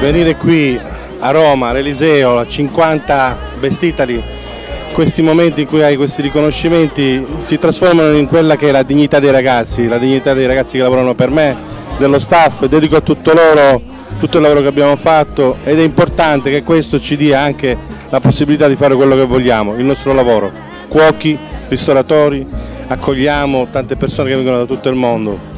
venire qui a Roma, all'Eliseo, a 50 vestitali, questi momenti in cui hai questi riconoscimenti si trasformano in quella che è la dignità dei ragazzi che lavorano per me, dello staff. Dedico a tutto loro tutto il lavoro che abbiamo fatto ed è importante che questo ci dia anche la possibilità di fare quello che vogliamo, il nostro lavoro. Cuochi, ristoratori, accogliamo tante persone che vengono da tutto il mondo.